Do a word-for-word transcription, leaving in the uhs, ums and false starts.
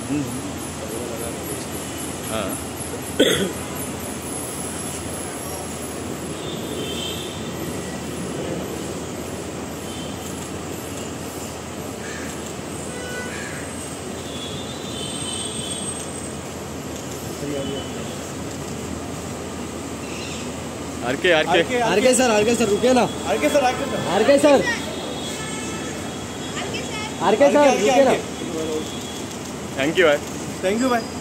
हाँ RK RK RK sir RK sir रुके ना RK sir RK sir RK sir RK sir रुके ना। थैंक यू भाई थैंक यू भाई।